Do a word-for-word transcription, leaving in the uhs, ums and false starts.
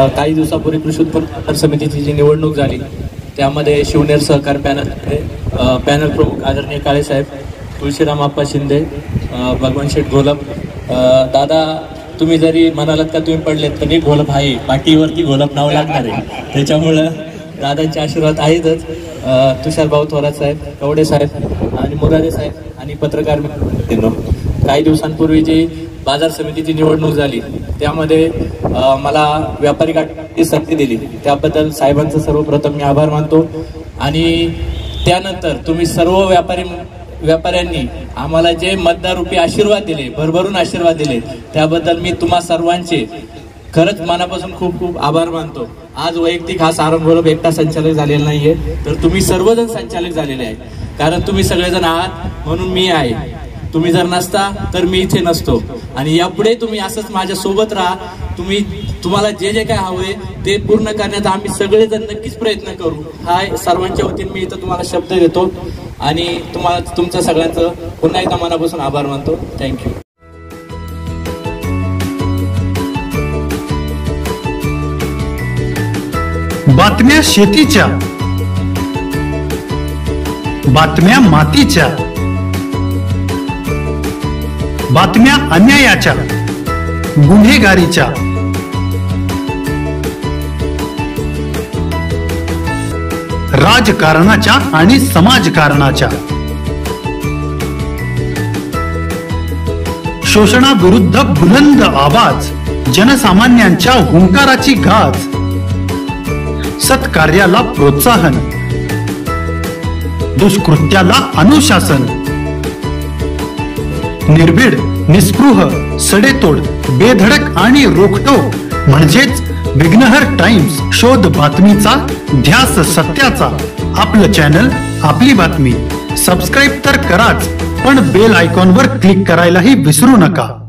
काही दिवसापूर्वी कृषी उत्पन्न बाजार समितीची जी निवडणूक झाली त्यामध्ये शिवनेर सहकार पॅनल पॅनल प्रमुख आदरणीय काळेसाहेब, तुळशीराम आप्पा शिंदे, भगवान शेठ घोलप. दादा तुम्ही जरी म्हणालात का तुम्ही पडलेत तरी घोलप आहे, पाठीवरती घोलप नाव लागणार आहे, त्याच्यामुळं दादांचे आशीर्वाद आहेतच. तुषार भाऊ थोरात साहेब, कवडे साहेब आणि मुरादे साहेब आणि पत्रकार मित्रांनो, काही दिवसांपूर्वी जी बाजार समितीची निवडणूक झाली त्यामध्ये मला व्यापारी गटाची संधी दिली त्याबद्दल साहेबांचं सर्वप्रथम मी आभार मानतो. आणि त्यानंतर तुम्ही सर्व व्यापारी व्यापाऱ्यांनी आम्हाला जे मतदाररूपी आशीर्वाद दिले, भरभरून आशीर्वाद दिले, त्याबद्दल मी तुम्हा सर्वांचे खरंच मनापासून खूप खूप आभार मानतो. आज वैयक्तिक हा सारंग एकटा संचालक झालेला नाहीये, तर तुम्ही सर्वजण संचालक झालेले आहे. कारण तुम्ही सगळेजण आहात म्हणून मी आहे. तुम्ही जर नसता तर मी इथे नसतो. आणि यापुढे तुम्ही असंच माझ्या सोबत राहा. तुम्ही तुम्हाला जे जे काय हवंय ते पूर्ण करण्याचा आम्ही सगळेजण नक्कीच प्रयत्न करू. हा सर्वांच्या वतीने मी इथं तुम्हाला शब्द देतो आणि तुम्हाला तुमचं सगळ्यांचं पुन्हा एकदा मनापासून आभार मानतो. थँक्यू. बातम्या शेतीच्या, बातम्या मातीच्या, बातम्या अन्यायाच्या, गुन्हेगारीच्या, राजकारणाच्या आणि समाजकारणाच्या, शोषणाविरुद्ध बुलंद आवाज, जनसामान्यांच्या हुंकाराची गाज, सत्कार्याला प्रोत्साहन, दुष्कृत्याला अनुशासन, निर्भीड, निस्पृह, सडेतोड, बेधडक आणि रोखटोक म्हणजेच विघ्नहर टाइम्स. शोध बातमीचा, ध्यास सत्याचा. आपलं चॅनल, आपली बातमी. सबस्क्राईब तर कराच, पण बेल आयकॉनवर क्लिक करायलाही विसरू नका.